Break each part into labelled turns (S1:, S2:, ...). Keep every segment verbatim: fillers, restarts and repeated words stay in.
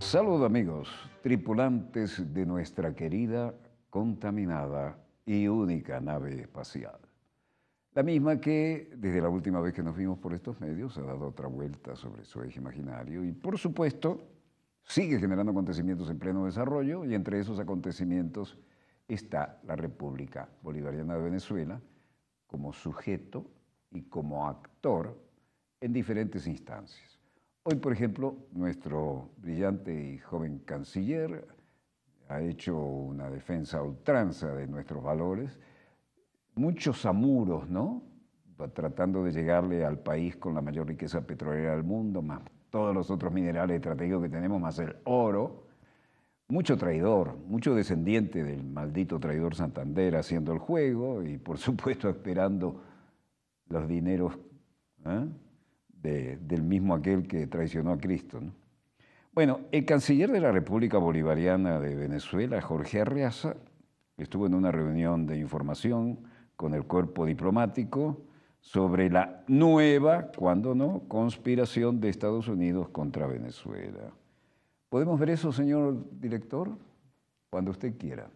S1: Saludos amigos, tripulantes de nuestra querida, contaminada y única nave espacial. La misma que, desde la última vez que nos vimos por estos medios, ha dado otra vuelta sobre su eje imaginario y, por supuesto, sigue generando acontecimientos en pleno desarrollo, y entre esos acontecimientos está la República Bolivariana de Venezuela como sujeto y como actor en diferentes instancias. Hoy, por ejemplo, nuestro brillante y joven canciller ha hecho una defensa a ultranza de nuestros valores, muchos amuros, ¿no? Tratando de llegarle al país con la mayor riqueza petrolera del mundo, más todos los otros minerales estratégicos que tenemos, más el oro. Mucho traidor, mucho descendiente del maldito traidor Santander haciendo el juego y, por supuesto, esperando los dineros, ¿eh? De, del mismo aquel que traicionó a Cristo, ¿no? Bueno, el canciller de la República Bolivariana de Venezuela, Jorge Arreaza, estuvo en una reunión de información con el cuerpo diplomático sobre la nueva, cuando no, conspiración de Estados Unidos contra Venezuela. ¿Podemos ver eso, señor director? Cuando usted quiera.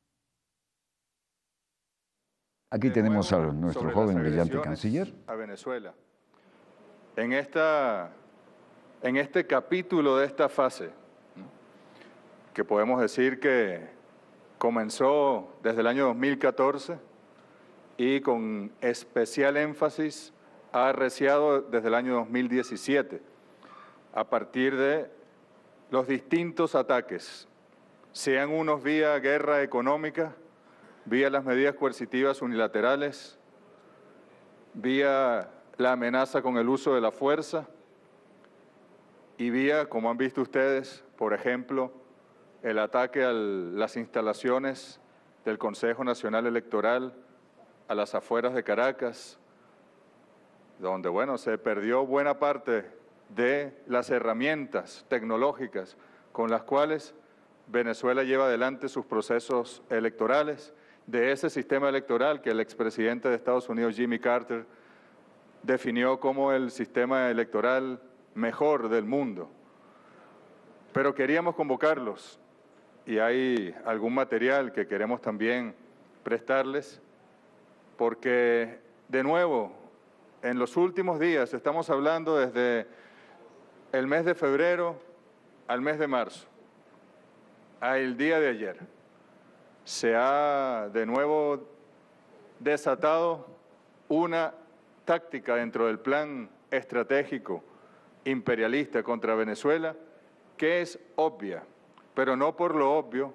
S1: Aquí
S2: de
S1: tenemos
S2: nuevo,
S1: a nuestro
S2: sobre
S1: joven
S2: las
S1: brillante
S2: agresiones
S1: canciller.
S2: A Venezuela. En, esta, en este capítulo de esta fase, que podemos decir que comenzó desde el año dos mil catorce y con especial énfasis ha arreciado desde el año dos mil diecisiete, a partir de los distintos ataques, sean unos vía guerra económica, vía las medidas coercitivas unilaterales, vía la amenaza con el uso de la fuerza y vía, como han visto ustedes, por ejemplo, el ataque a las instalaciones del Consejo Nacional Electoral a las afueras de Caracas, donde, bueno, se perdió buena parte de las herramientas tecnológicas con las cuales Venezuela lleva adelante sus procesos electorales, de ese sistema electoral que el expresidente de Estados Unidos, Jimmy Carter, definió como el sistema electoral mejor del mundo. Pero queríamos convocarlos, y hay algún material que queremos también prestarles, porque, de nuevo, en los últimos días, estamos hablando desde el mes de febrero al mes de marzo, al día de ayer, se ha de nuevo desatado una táctica dentro del plan estratégico imperialista contra Venezuela, que es obvia, pero no por lo obvio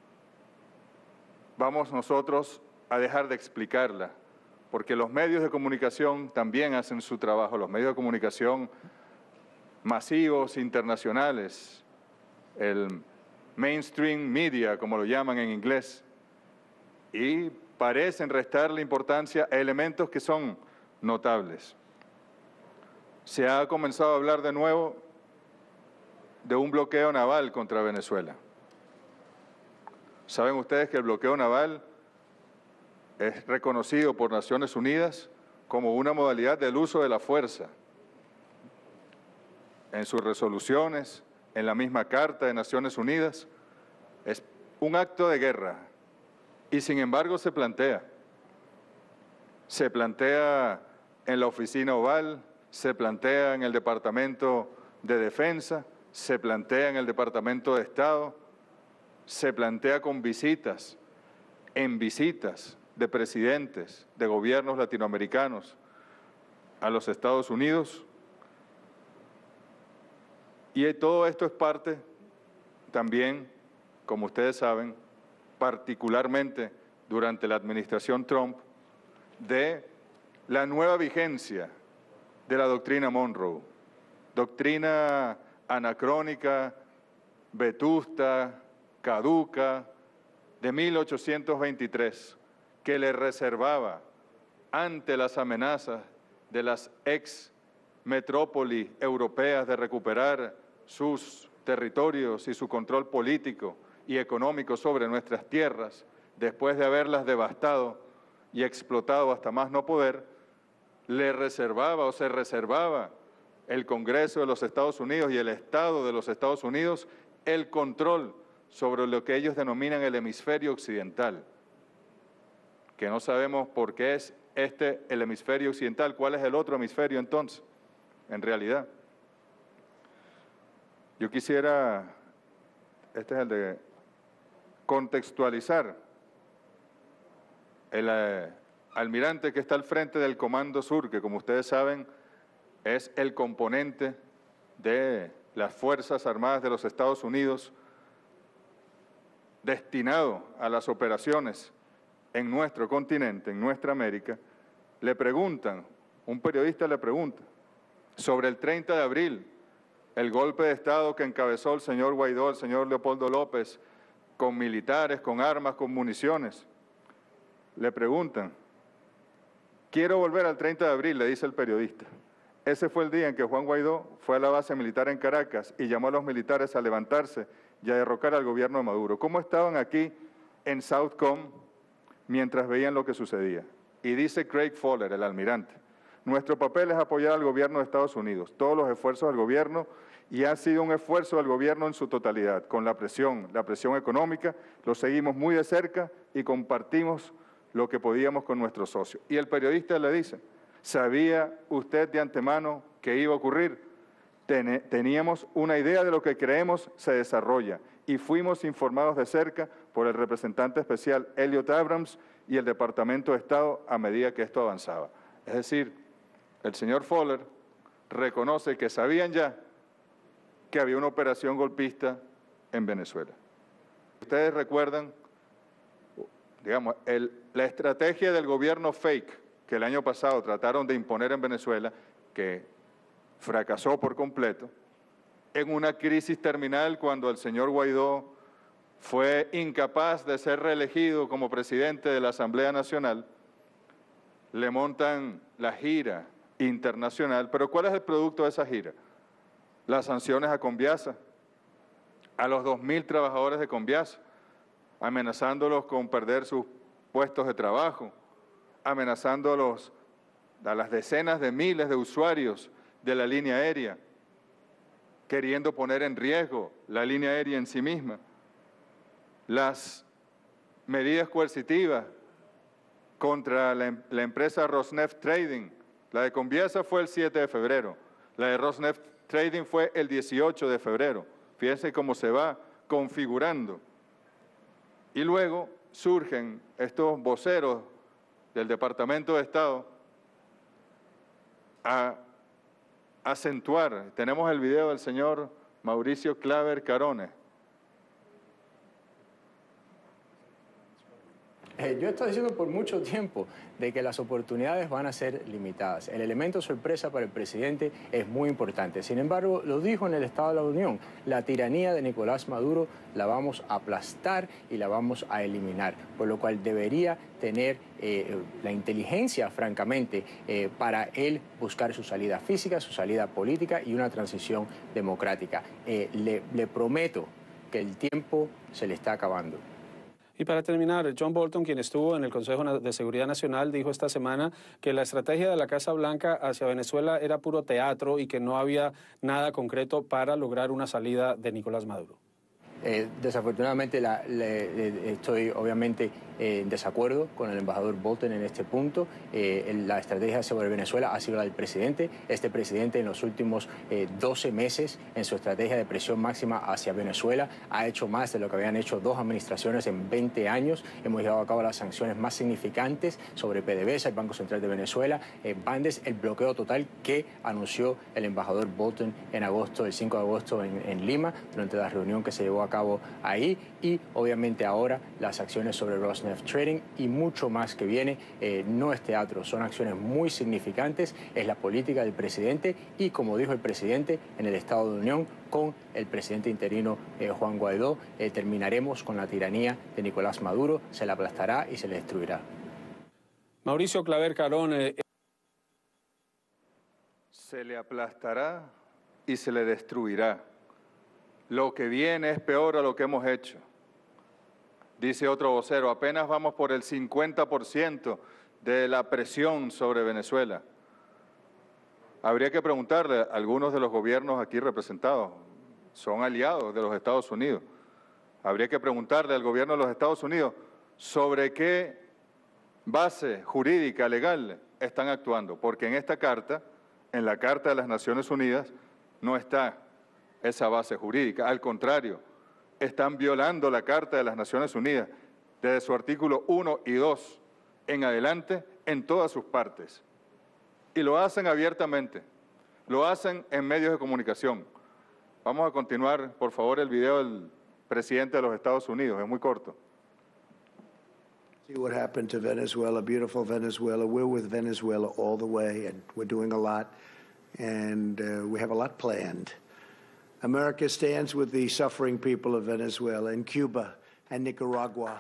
S2: vamos nosotros a dejar de explicarla, porque los medios de comunicación también hacen su trabajo, los medios de comunicación masivos, internacionales, el mainstream media, como lo llaman en inglés, y parecen restarle importancia a elementos que son notables. Se ha comenzado a hablar de nuevo de un bloqueo naval contra Venezuela. Saben ustedes que el bloqueo naval es reconocido por Naciones Unidas como una modalidad del uso de la fuerza. En sus resoluciones, en la misma Carta de Naciones Unidas, es un acto de guerra y sin embargo se plantea. Se plantea en la Oficina Oval, se plantea en el Departamento de Defensa, se plantea en el Departamento de Estado, se plantea con visitas, en visitas de presidentes de gobiernos latinoamericanos a los Estados Unidos. Y todo esto es parte también, como ustedes saben, particularmente durante la administración Trump, de la nueva vigencia de la doctrina Monroe, doctrina anacrónica, vetusta, caduca, de mil ochocientos veintitrés, que le reservaba ante las amenazas de las ex metrópolis europeas de recuperar sus territorios y su control político y económico sobre nuestras tierras, después de haberlas devastado y explotado hasta más no poder, le reservaba o se reservaba el Congreso de los Estados Unidos y el Estado de los Estados Unidos el control sobre lo que ellos denominan el hemisferio occidental, que no sabemos por qué es este el hemisferio occidental, cuál es el otro hemisferio entonces, en realidad. Yo quisiera, este es el de contextualizar el eh, almirante que está al frente del Comando Sur, que como ustedes saben es el componente de las Fuerzas Armadas de los Estados Unidos destinado a las operaciones en nuestro continente, en nuestra América. Le preguntan, un periodista le pregunta, sobre el treinta de abril, el golpe de Estado que encabezó el señor Guaidó, el señor Leopoldo López, con militares, con armas, con municiones. Le preguntan, quiero volver al treinta de abril, le dice el periodista. Ese fue el día en que Juan Guaidó fue a la base militar en Caracas y llamó a los militares a levantarse y a derrocar al gobierno de Maduro. ¿Cómo estaban aquí en Southcom mientras veían lo que sucedía? Y dice Craig Fowler, el almirante, nuestro papel es apoyar al gobierno de Estados Unidos, todos los esfuerzos del gobierno, y ha sido un esfuerzo del gobierno en su totalidad, con la presión, la presión económica, lo seguimos muy de cerca y compartimos lo que podíamos con nuestros socios. Y el periodista le dice, ¿sabía usted de antemano que iba a ocurrir? Ten, teníamos una idea de lo que creemos se desarrolla y fuimos informados de cerca por el representante especial Elliot Abrams y el Departamento de Estado a medida que esto avanzaba. Es decir, el señor Fowler reconoce que sabían ya que había una operación golpista en Venezuela. Ustedes recuerdan, digamos, el, la estrategia del gobierno fake que el año pasado trataron de imponer en Venezuela, que fracasó por completo, en una crisis terminal cuando el señor Guaidó fue incapaz de ser reelegido como presidente de la Asamblea Nacional, le montan la gira internacional. ¿Pero cuál es el producto de esa gira? Las sanciones a Conviasa, a los dos mil trabajadores de Conviasa, amenazándolos con perder sus puestos de trabajo, amenazándolos a las decenas de miles de usuarios de la línea aérea, queriendo poner en riesgo la línea aérea en sí misma. Las medidas coercitivas contra la, la empresa Rosneft Trading, la de Conviasa fue el siete de febrero, la de Rosneft Trading fue el dieciocho de febrero. Fíjense cómo se va configurando. Y luego surgen estos voceros del Departamento de Estado a acentuar. Tenemos el video del señor Mauricio Claver Carones.
S3: Eh, yo he estado diciendo por mucho tiempo de que las oportunidades van a ser limitadas. El elemento sorpresa para el presidente es muy importante. Sin embargo, lo dijo en el Estado de la Unión, la tiranía de Nicolás Maduro la vamos a aplastar y la vamos a eliminar, por lo cual debería tener eh, la inteligencia, francamente, eh, para él buscar su salida física, su salida política y una transición democrática. Eh, le, le prometo que el tiempo se le está acabando.
S4: Y para terminar, John Bolton, quien estuvo en el Consejo de Seguridad Nacional, dijo esta semana que la estrategia de la Casa Blanca hacia Venezuela era puro teatro y que no había nada concreto para lograr una salida de Nicolás Maduro.
S3: Eh, desafortunadamente la, le, le, estoy obviamente eh, en desacuerdo con el embajador Bolton en este punto. Eh, el, la estrategia sobre Venezuela ha sido la del presidente. Este presidente en los últimos eh, doce meses en su estrategia de presión máxima hacia Venezuela ha hecho más de lo que habían hecho dos administraciones en veinte años. Hemos llevado a cabo las sanciones más significantes sobre PDVSA, el Banco Central de Venezuela, eh, Bandes, el bloqueo total que anunció el embajador Bolton en agosto, el cinco de agosto en, en Lima, durante la reunión que se llevó a cabo ahí, y obviamente ahora las acciones sobre Rosneft Trading y mucho más que viene. Eh, no es teatro, son acciones muy significantes, es la política del presidente y, como dijo el presidente en el Estado de Unión, con el presidente interino eh, Juan Guaidó, eh, terminaremos con la tiranía de Nicolás Maduro, se la aplastará y se le destruirá.
S4: Mauricio Claver Carón. Eh...
S2: Se le aplastará y se le destruirá. Lo que viene es peor a lo que hemos hecho. Dice otro vocero, apenas vamos por el cincuenta por ciento de la presión sobre Venezuela. Habría que preguntarle a algunos de los gobiernos aquí representados, son aliados de los Estados Unidos. Habría que preguntarle al gobierno de los Estados Unidos sobre qué base jurídica, legal, están actuando, porque en esta carta, en la Carta de las Naciones Unidas, no está esa base jurídica. Al contrario, están violando la Carta de las Naciones Unidas desde su artículo uno y dos en adelante en todas sus partes. Y lo hacen abiertamente, lo hacen en medios de comunicación. Vamos a continuar, por favor, el video del presidente de los Estados Unidos, es muy corto.
S5: See what happened to Venezuela, beautiful Venezuela. We're with Venezuela all the way, and we're doing a lot, and uh, we have a lot planned. America stands with the suffering people of Venezuela and Cuba and Nicaragua.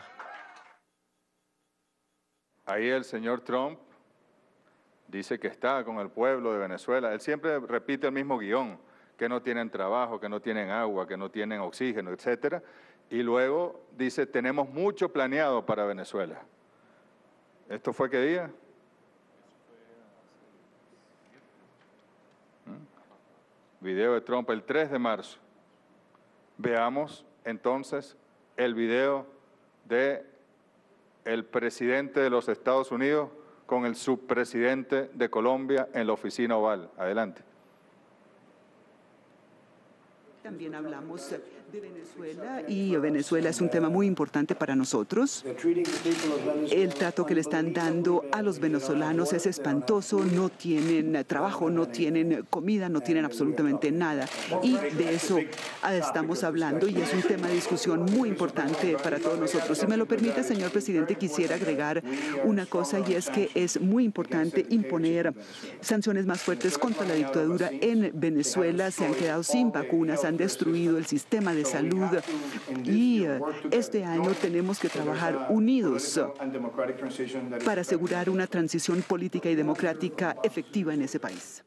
S2: Ahí el señor Trump dice que está con el pueblo de Venezuela. Él siempre repite el mismo guión, que no tienen trabajo, que no tienen agua, que no tienen oxígeno, etcétera. Y luego dice, tenemos mucho planeado para Venezuela. ¿Esto fue qué día? ¿Mm? Video de Trump el tres de marzo. Veamos entonces el video de el presidente de los Estados Unidos con el subpresidente de Colombia en la oficina Oval. Adelante.
S6: También hablamos de Venezuela y Venezuela es un tema muy importante para nosotros. El trato que le están dando a los venezolanos es espantoso, no tienen trabajo, no tienen comida, no tienen absolutamente nada. Y de eso estamos hablando y es un tema de discusión muy importante para todos nosotros. Si me lo permite, señor presidente, quisiera agregar una cosa y es que es muy importante imponer sanciones más fuertes contra la dictadura en Venezuela. Se han quedado sin vacunas, han destruido el sistema de salud y uh, este año tenemos que trabajar unidos para asegurar una transición política y democrática efectiva en ese país.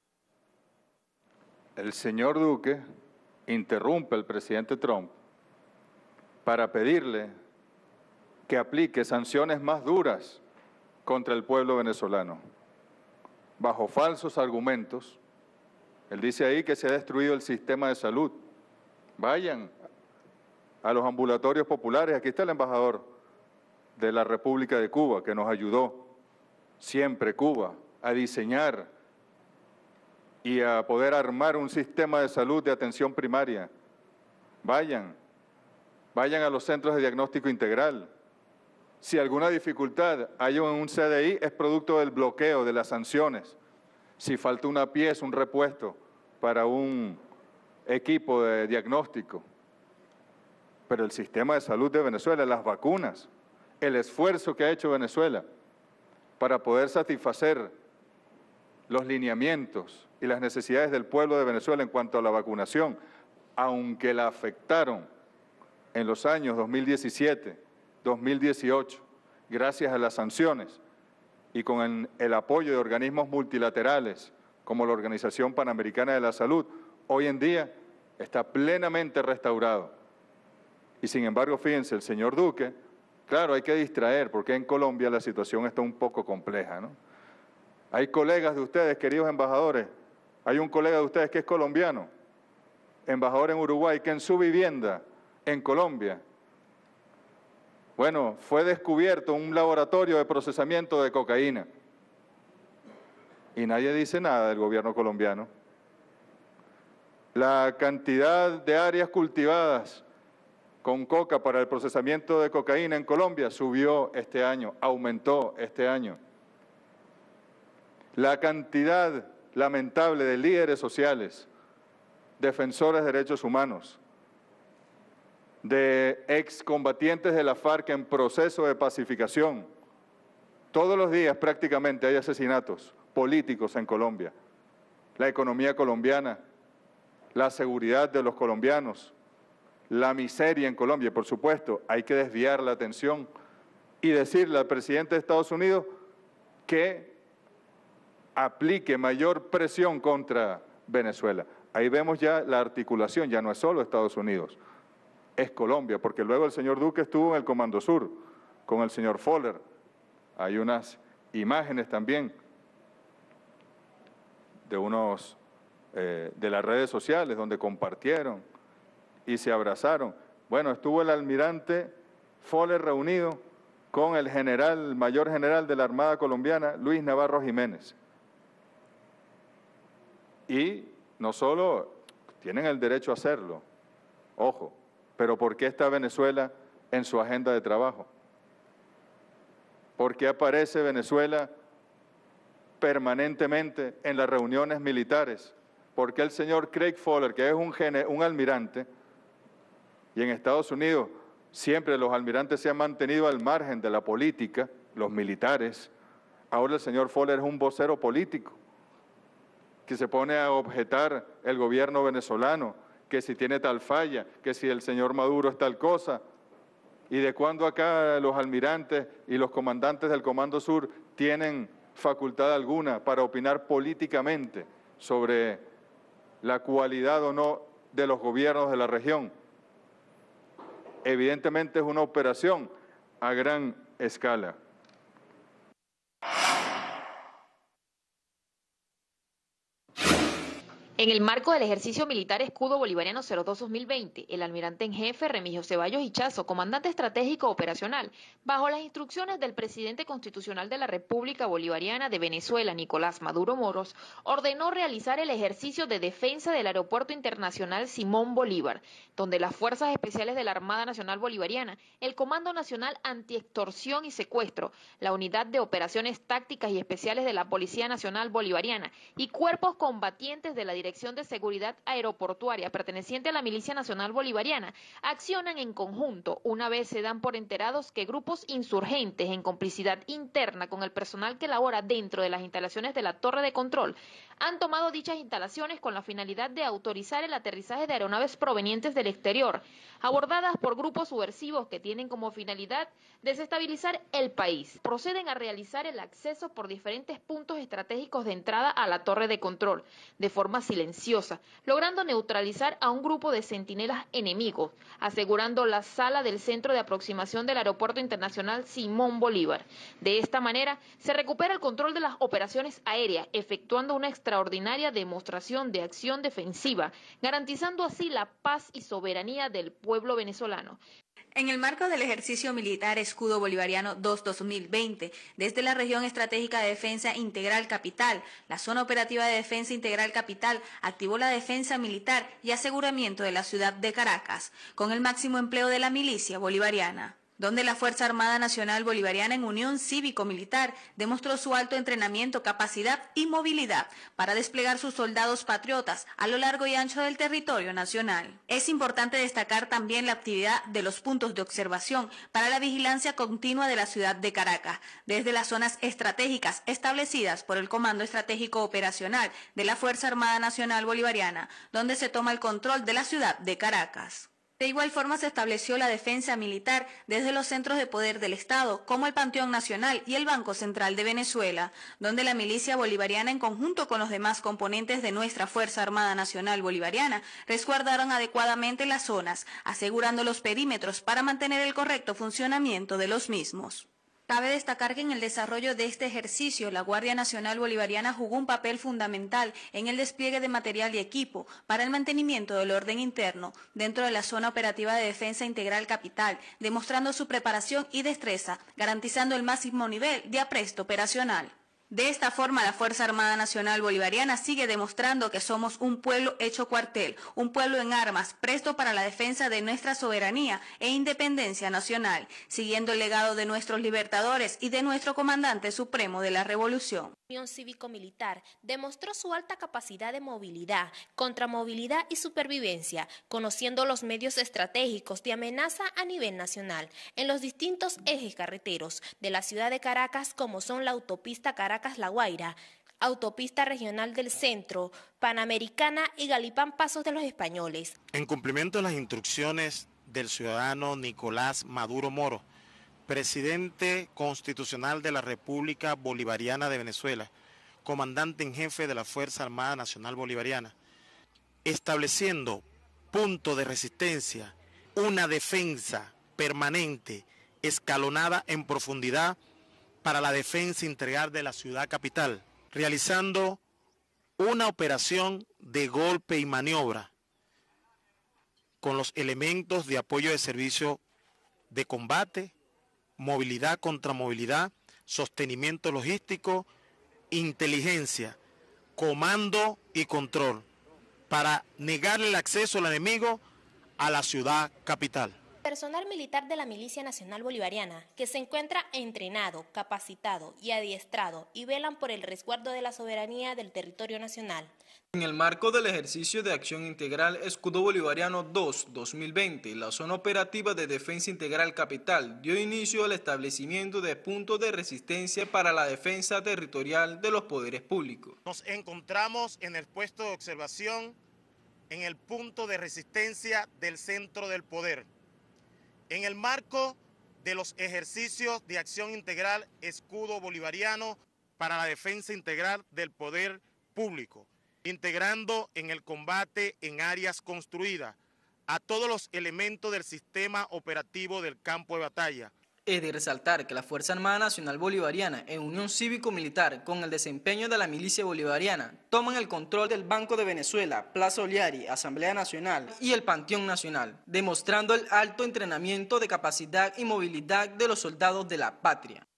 S2: El señor Duque interrumpe al presidente Trump para pedirle que aplique sanciones más duras contra el pueblo venezolano, bajo falsos argumentos. Él dice ahí que se ha destruido el sistema de salud. Vayan a los ambulatorios populares. Aquí está el embajador de la República de Cuba, que nos ayudó siempre, Cuba, a diseñar y a poder armar un sistema de salud de atención primaria. Vayan, vayan a los centros de diagnóstico integral. Si alguna dificultad hay en un C D I, es producto del bloqueo, de las sanciones. Si falta una pieza, un repuesto para un equipo de diagnóstico. Pero el sistema de salud de Venezuela, las vacunas, el esfuerzo que ha hecho Venezuela para poder satisfacer los lineamientos y las necesidades del pueblo de Venezuela en cuanto a la vacunación, aunque la afectaron en los años dos mil diecisiete, dos mil dieciocho, gracias a las sanciones y con el apoyo de organismos multilaterales como la Organización Panamericana de la Salud, hoy en día está plenamente restaurado. Y sin embargo, fíjense, el señor Duque, claro, hay que distraer, porque en Colombia la situación está un poco compleja, ¿no? Hay colegas de ustedes, queridos embajadores, hay un colega de ustedes que es colombiano, embajador en Uruguay, que en su vivienda en Colombia, bueno, fue descubierto un laboratorio de procesamiento de cocaína. Y nadie dice nada del gobierno colombiano. La cantidad de áreas cultivadas con coca para el procesamiento de cocaína en Colombia subió este año, aumentó este año. La cantidad lamentable de líderes sociales, defensores de derechos humanos, de excombatientes de la FARC en proceso de pacificación. Todos los días prácticamente hay asesinatos políticos en Colombia. La economía colombiana, la seguridad de los colombianos, la miseria en Colombia. Por supuesto, hay que desviar la atención y decirle al presidente de Estados Unidos que aplique mayor presión contra Venezuela. Ahí vemos ya la articulación, ya no es solo Estados Unidos, es Colombia, porque luego el señor Duque estuvo en el Comando Sur con el señor Fowler. Hay unas imágenes también de unos eh, de las redes sociales donde compartieron y se abrazaron. Bueno, estuvo el almirante Fowler reunido con el general, el mayor general de la Armada Colombiana, Luis Navarro Jiménez. Y no solo tienen el derecho a hacerlo, ojo, pero ¿por qué está Venezuela en su agenda de trabajo? ¿Por qué aparece Venezuela permanentemente en las reuniones militares? ¿Por qué el señor Craig Fowler, que es un, un almirante, y en Estados Unidos siempre los almirantes se han mantenido al margen de la política, los militares, ahora el señor Fowler es un vocero político, que se pone a objetar el gobierno venezolano, que si tiene tal falla, que si el señor Maduro es tal cosa? ¿Y de cuándo acá los almirantes y los comandantes del Comando Sur tienen facultad alguna para opinar políticamente sobre la cualidad o no de los gobiernos de la región? Evidentemente es una operación a gran escala.
S7: En el marco del ejercicio militar Escudo Bolivariano cero dos dos mil veinte, el almirante en jefe Remigio Ceballos Ichazo, comandante estratégico operacional, bajo las instrucciones del presidente constitucional de la República Bolivariana de Venezuela, Nicolás Maduro Moros, ordenó realizar el ejercicio de defensa del Aeropuerto Internacional Simón Bolívar, donde las Fuerzas Especiales de la Armada Nacional Bolivariana, el Comando Nacional Antiextorsión y Secuestro, la Unidad de Operaciones Tácticas y Especiales de la Policía Nacional Bolivariana y cuerpos combatientes de la Dirección Dirección de Seguridad Aeroportuaria perteneciente a la Milicia Nacional Bolivariana accionan en conjunto una vez se dan por enterados que grupos insurgentes en complicidad interna con el personal que labora dentro de las instalaciones de la torre de control han tomado dichas instalaciones con la finalidad de autorizar el aterrizaje de aeronaves provenientes del exterior, abordadas por grupos subversivos que tienen como finalidad desestabilizar el país. Proceden a realizar el acceso por diferentes puntos estratégicos de entrada a la torre de control, de forma silenciosa, logrando neutralizar a un grupo de centinelas enemigos, asegurando la sala del centro de aproximación del Aeropuerto Internacional Simón Bolívar. De esta manera, se recupera el control de las operaciones aéreas, efectuando una extraordinaria demostración de acción defensiva, garantizando así la paz y soberanía del pueblo venezolano.
S8: En el marco del ejercicio militar Escudo Bolivariano dos dos mil veinte, desde la Región Estratégica de Defensa Integral Capital, la Zona Operativa de Defensa Integral Capital activó la defensa militar y aseguramiento de la ciudad de Caracas, con el máximo empleo de la milicia bolivariana, donde la Fuerza Armada Nacional Bolivariana en unión cívico-militar demostró su alto entrenamiento, capacidad y movilidad para desplegar sus soldados patriotas a lo largo y ancho del territorio nacional. Es importante destacar también la actividad de los puntos de observación para la vigilancia continua de la ciudad de Caracas, desde las zonas estratégicas establecidas por el Comando Estratégico Operacional de la Fuerza Armada Nacional Bolivariana, donde se toma el control de la ciudad de Caracas. De igual forma se estableció la defensa militar desde los centros de poder del Estado, como el Panteón Nacional y el Banco Central de Venezuela, donde la milicia bolivariana en conjunto con los demás componentes de nuestra Fuerza Armada Nacional Bolivariana resguardaron adecuadamente las zonas, asegurando los perímetros para mantener el correcto funcionamiento de los mismos. Cabe destacar que en el desarrollo de este ejercicio, la Guardia Nacional Bolivariana jugó un papel fundamental en el despliegue de material y equipo para el mantenimiento del orden interno dentro de la Zona Operativa de Defensa Integral Capital, demostrando su preparación y destreza, garantizando el máximo nivel de apresto operacional. De esta forma, la Fuerza Armada Nacional Bolivariana sigue demostrando que somos un pueblo hecho cuartel, un pueblo en armas, presto para la defensa de nuestra soberanía e independencia nacional, siguiendo el legado de nuestros libertadores y de nuestro comandante supremo de la revolución.
S9: La Unión Cívico-Militar demostró su alta capacidad de movilidad, contramovilidad y supervivencia, conociendo los medios estratégicos de amenaza a nivel nacional en los distintos ejes carreteros de la ciudad de Caracas, como son la autopista Caracas-La Guaira, autopista regional del Centro, Panamericana y Galipán Pasos de los Españoles.
S10: En cumplimiento de las instrucciones del ciudadano Nicolás Maduro Moros, presidente constitucional de la República Bolivariana de Venezuela, comandante en jefe de la Fuerza Armada Nacional Bolivariana, estableciendo punto de resistencia, una defensa permanente, escalonada en profundidad para la defensa integral de la ciudad capital, realizando una operación de golpe y maniobra con los elementos de apoyo de servicio de combate, movilidad contra movilidad, sostenimiento logístico, inteligencia, comando y control, para negarle el acceso al enemigo a la ciudad capital.
S9: Personal militar de la Milicia Nacional Bolivariana, que se encuentra entrenado, capacitado y adiestrado y velan por el resguardo de la soberanía del territorio nacional.
S11: En el marco del ejercicio de acción integral Escudo Bolivariano dos dos mil veinte, la Zona Operativa de Defensa Integral Capital dio inicio al establecimiento de puntos de resistencia para la defensa territorial de los poderes públicos.
S10: Nos encontramos en el puesto de observación, en el punto de resistencia del centro del poder. En el marco de los ejercicios de acción integral Escudo Bolivariano para la defensa integral del poder público, integrando en el combate en áreas construidas a todos los elementos del sistema operativo del campo de batalla.
S11: Es de resaltar que la Fuerza Armada Nacional Bolivariana, en unión cívico-militar con el desempeño de la Milicia Bolivariana, toman el control del Banco de Venezuela, Plaza Oliari, Asamblea Nacional y el Panteón Nacional, demostrando el alto entrenamiento de capacidad y movilidad de los soldados de la patria.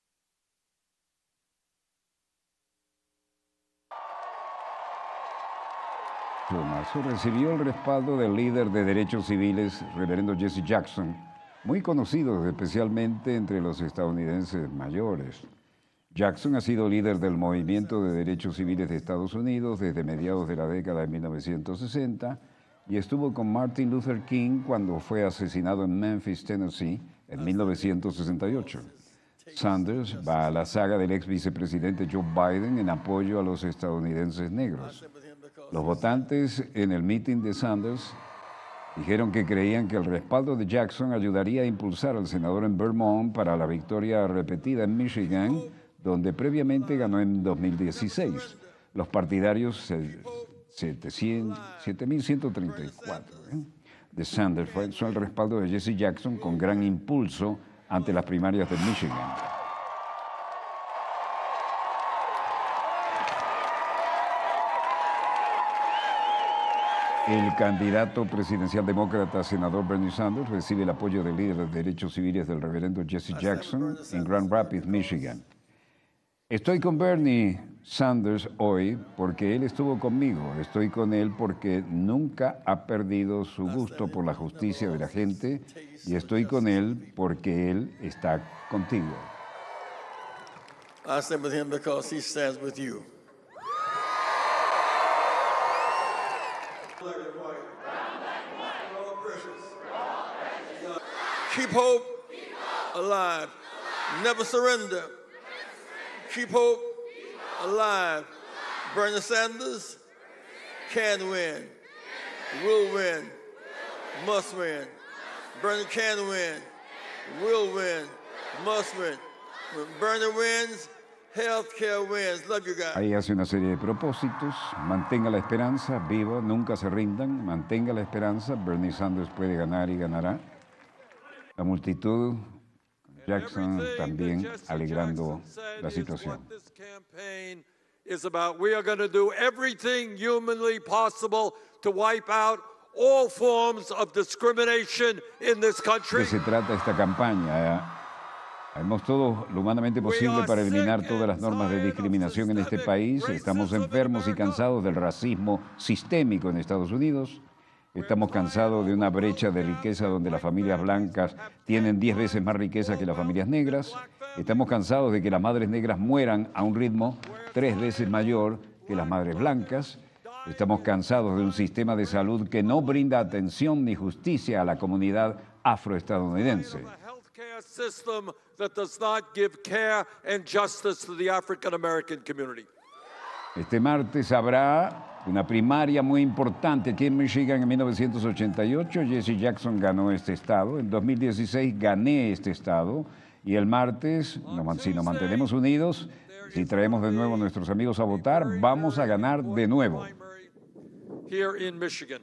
S1: Marzo recibió el respaldo del líder de derechos civiles, reverendo Jesse Jackson, muy conocido especialmente entre los estadounidenses mayores. Jackson ha sido líder del movimiento de derechos civiles de Estados Unidos desde mediados de la década de mil novecientos sesenta y estuvo con Martin Luther King cuando fue asesinado en Memphis, Tennessee, en mil novecientos sesenta y ocho. Sanders va a la saga del ex vicepresidente Joe Biden en apoyo a los estadounidenses negros. Los votantes en el meeting de Sanders dijeron que creían que el respaldo de Jackson ayudaría a impulsar al senador en Vermont para la victoria repetida en Michigan, donde previamente ganó en dos mil dieciséis. Los partidarios siete mil ciento treinta y cuatro ¿eh? de Sanders son el respaldo de Jesse Jackson con gran impulso ante las primarias de Michigan. El candidato presidencial demócrata, senador Bernie Sanders, recibe el apoyo del líder de derechos civiles del reverendo Jesse Jackson en Grand Rapids, Michigan. Estoy con Bernie Sanders hoy porque él estuvo conmigo. Estoy con él porque nunca ha perdido su gusto por la justicia de la gente y estoy con él porque él está contigo.
S12: I stand with him because he stands with you. Keep hope alive. Never surrender. Keep hope alive. Bernie Sanders can win. Will win. Must win. Bernie can win. Will win. Must win. When Bernie wins, healthcare wins. Love you guys.
S1: Ahí hace una serie de propósitos. Mantenga la esperanza, viva, nunca se rindan. Mantenga la esperanza. Bernie Sanders puede ganar y ganará. La multitud, Jackson también alegrando la situación.
S13: Is about we are going to do everything humanly possible to wipe out all forms of discrimination in this country.
S1: ¿De qué se trata esta campaña? Haremos todo lo humanamente posible para eliminar todas las normas de discriminación en este país. Estamos enfermos y cansados del racismo sistémico en Estados Unidos. Estamos cansados de una brecha de riqueza donde las familias blancas tienen diez veces más riqueza que las familias negras. Estamos cansados de que las madres negras mueran a un ritmo tres veces mayor que las madres blancas. Estamos cansados de un sistema de salud que no brinda atención ni justicia a la comunidad afroestadounidense. Este martes habrá una primaria muy importante aquí en Michigan en mil novecientos ochenta y ocho. Jesse Jackson ganó este estado. En dos mil dieciséis gané este estado. Y el martes, si nos mantenemos unidos, si traemos de nuevo a nuestros amigos a votar, vamos a ganar de nuevo.
S13: Here in Michigan.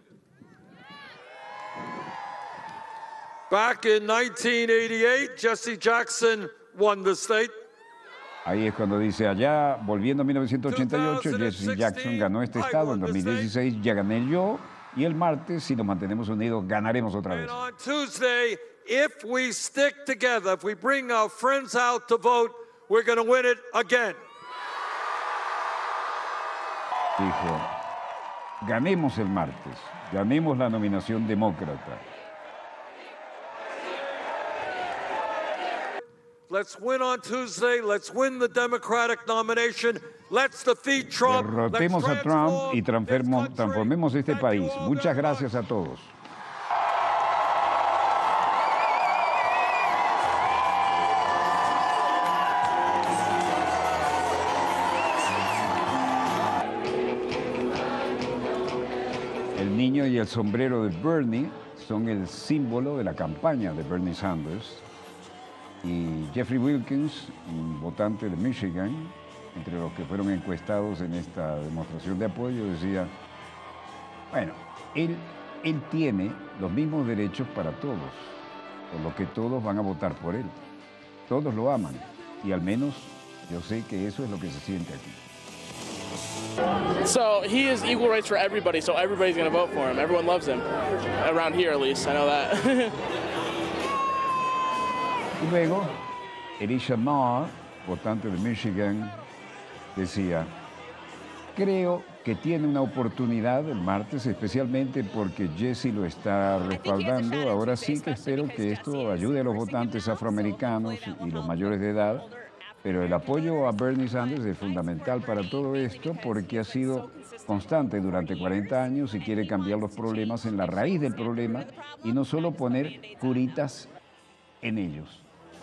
S13: Back in nineteen eighty-eight, Jesse Jackson won the state.
S1: Ahí es cuando dice allá, volviendo a mil novecientos ochenta y ocho, Jesse Jackson ganó este estado. En dos mil dieciséis ya gané yo. Y el martes, si nos mantenemos unidos, ganaremos otra vez.
S13: And on Tuesday, if we stick together, if we bring our friends out to vote, we're going to win it again.
S1: Dijo, ganemos el martes, ganemos la nominación demócrata.
S13: Let's win on Tuesday. Let's win the Democratic nomination. Let's defeat Trump.
S1: Derrotemos a Trump y transformemos, transformemos este país. Muchas gracias a todos. El niño y el sombrero de Bernie son el símbolo de la campaña de Bernie Sanders. Y Jeffrey Wilkins, un votante de Michigan, entre los que fueron encuestados en esta demostración de apoyo, decía, bueno, él, él tiene los mismos derechos para todos, por lo que todos van a votar por él. Todos lo aman, y al menos yo sé que eso es lo que se siente aquí.
S14: So he is equal rights for everybody, so everybody's going to vote for him. Everyone loves him, around here at least, I know that.
S1: Y luego, Elisha Marr, votante de Michigan, decía, creo que tiene una oportunidad el martes, especialmente porque Jesse lo está respaldando. Ahora sí que espero que esto ayude a los votantes afroamericanos y los mayores de edad, pero el apoyo a Bernie Sanders es fundamental para todo esto porque ha sido constante durante cuarenta años y quiere cambiar los problemas en la raíz del problema y no solo poner curitas en ellos.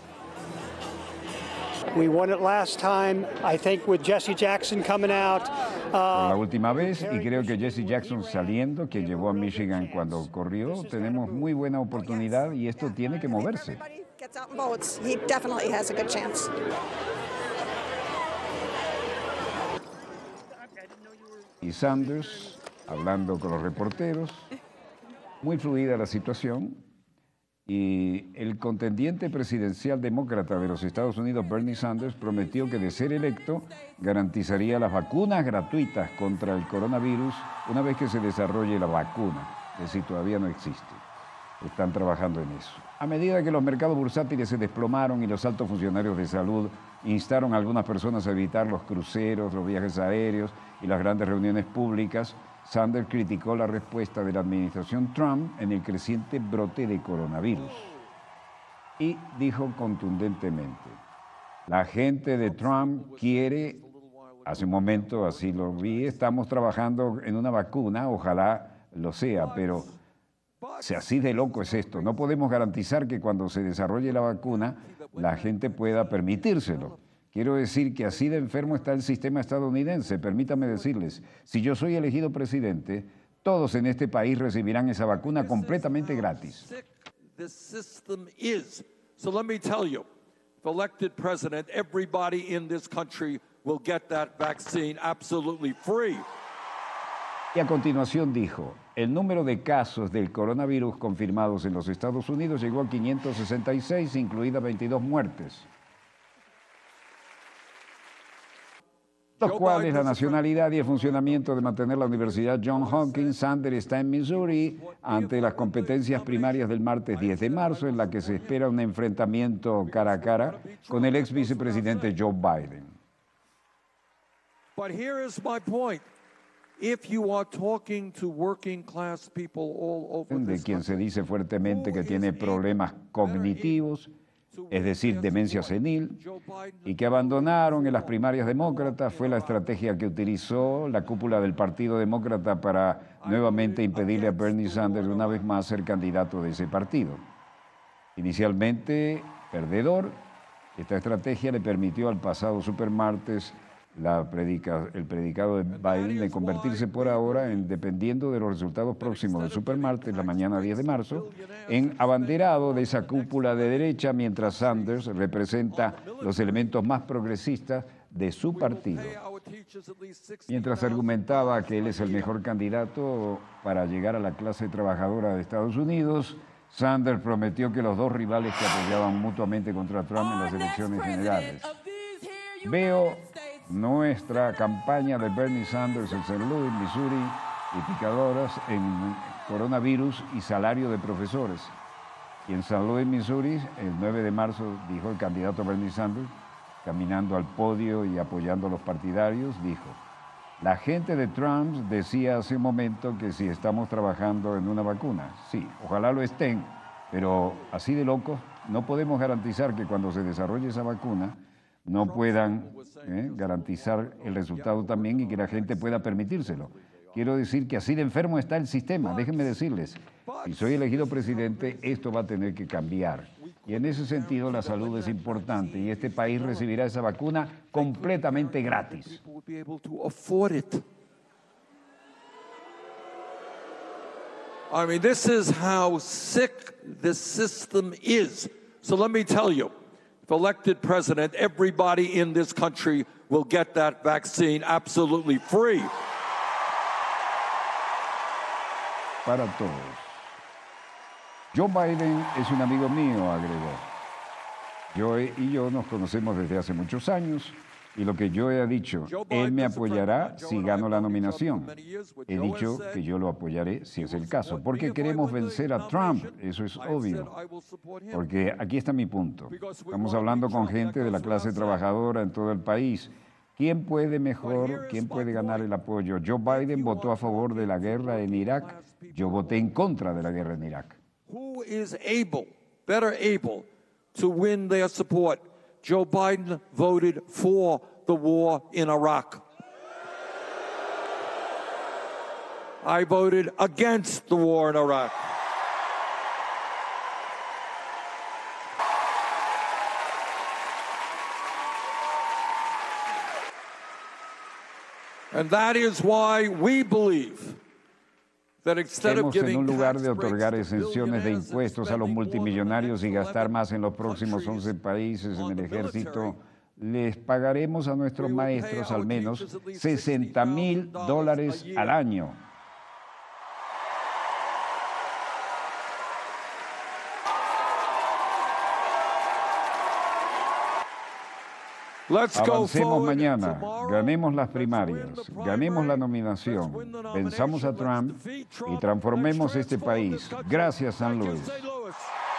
S15: We won it last time, I think, with Jesse Jackson coming out.
S1: Por la última vez, y creo que Jesse Jackson saliendo, que llevó a Michigan cuando corrió, tenemos muy buena oportunidad y esto tiene que moverse. Y Sanders, hablando con los reporteros, muy fluida la situación. Y el contendiente presidencial demócrata de los Estados Unidos, Bernie Sanders, prometió que de ser electo garantizaría las vacunas gratuitas contra el coronavirus una vez que se desarrolle la vacuna, es decir, todavía no existe. Están trabajando en eso. A medida que los mercados bursátiles se desplomaron y los altos funcionarios de salud instaron a algunas personas a evitar los cruceros, los viajes aéreos y las grandes reuniones públicas, Sanders criticó la respuesta de la administración Trump en el creciente brote de coronavirus y dijo contundentemente, la gente de Trump quiere, hace un momento así lo vi, estamos trabajando en una vacuna, ojalá lo sea, pero si así de loco es esto, no podemos garantizar que cuando se desarrolle la vacuna la gente pueda permitírselo. Quiero decir que así de enfermo está el sistema estadounidense. Permítame decirles, si yo soy elegido presidente, todos en este país recibirán esa vacuna completamente gratis.
S13: This system is. So let me tell you, if elected president, everybody in this country will get that vaccine absolutely free.
S1: Y a continuación dijo, el número de casos del coronavirus confirmados en los Estados Unidos llegó a quinientos sesenta y seis, incluidas veintidós muertes. Los cuales la nacionalidad y el funcionamiento de mantener la Universidad Johns Hopkins. Sanders está en Missouri ante las competencias primarias del martes diez de marzo, en la que se espera un enfrentamiento cara a cara con el ex vicepresidente Joe Biden.
S13: But here is my point. If you are talking to working class people all over
S1: De
S13: this
S1: quien se dice fuertemente que tiene problemas cognitivos, es decir, demencia senil, y que abandonaron en las primarias demócratas, fue la estrategia que utilizó la cúpula del Partido Demócrata para nuevamente impedirle a Bernie Sanders una vez más ser candidato de ese partido. Inicialmente perdedor, esta estrategia le permitió al pasado supermartes la predica, el predicado de Biden de convertirse por ahora, en, dependiendo de los resultados próximos del supermartes, la mañana diez de marzo, en abanderado de esa cúpula de derecha, mientras Sanders representa los elementos más progresistas de su partido. Mientras argumentaba que él es el mejor candidato para llegar a la clase trabajadora de Estados Unidos, Sanders prometió que los dos rivales que apoyaban mutuamente contra Trump en las elecciones generales. Veo nuestra campaña de Bernie Sanders en Saint Louis, Missouri, y picadoras en coronavirus y salario de profesores. Y en Saint Louis, Missouri, el nueve de marzo, dijo el candidato Bernie Sanders, caminando al podio y apoyando a los partidarios, dijo: la gente de Trump decía hace un momento que si estamos trabajando en una vacuna. Sí, ojalá lo estén, pero así de locos no podemos garantizar que cuando se desarrolle esa vacuna no puedan eh, garantizar el resultado también y que la gente pueda permitírselo. Quiero decir que así de enfermo está el sistema. Déjenme decirles, si soy elegido presidente, esto va a tener que cambiar. Y en ese sentido la salud es importante y este país recibirá esa vacuna completamente gratis.
S13: I mean, this is how sick this system is. So let me tell you, if elected president, everybody in this country will get that vaccine absolutely free.
S1: Para todos. Joe Biden es un amigo mío, agregó. Joe y yo nos conocemos desde hace muchos años y lo que Joe ha dicho, él me apoyará si gano la nominación. He dicho que yo lo apoyaré si es el caso, porque queremos vencer a Trump, eso es obvio. Porque aquí está mi punto. Estamos hablando con gente de la clase trabajadora en todo el país. ¿Quién puede mejor, quién puede ganar el apoyo? Joe Biden votó a favor de la guerra en Irak, yo voté en contra de la guerra en Irak.
S13: Who is able, better able, to win their support? Joe Biden voted for the war in Iraq. I voted against the war in Iraq. And that is why we believe that instead of
S1: Estamos en
S13: giving
S1: un lugar
S13: tax
S1: de
S13: breaks
S1: otorgar
S13: to
S1: exenciones de
S13: billionaires and
S1: impuestos a los
S13: spending more than
S1: multimillonarios y
S13: one hundred
S1: gastar más en los
S13: eleven
S1: próximos
S13: countries
S1: once países en
S13: on
S1: el
S13: the
S1: ejército,
S13: military,
S1: les pagaremos a nuestros
S13: we will pay
S1: maestros
S13: our
S1: al menos
S13: teachers at least
S1: sesenta mil dólares
S13: a year.
S1: al año.
S13: Let's go
S1: Avancemos
S13: forward
S1: mañana,
S13: tomorrow.
S1: ganemos las primarias, ganemos la nominación, venzamos a Trump y transformemos este país. Gracias, San Luis.
S13: Saint Louis.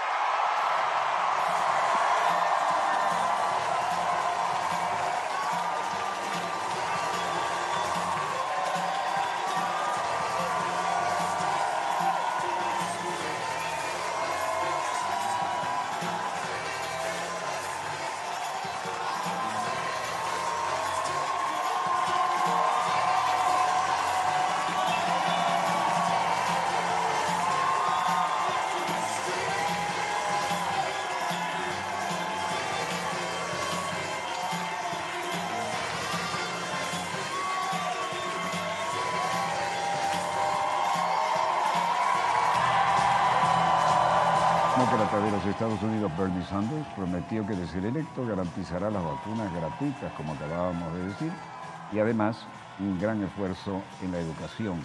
S1: Demócrata de los Estados Unidos, Bernie Sanders, prometió que de ser electo garantizará las vacunas gratuitas, como acabábamos de decir, y además un gran esfuerzo en la educación.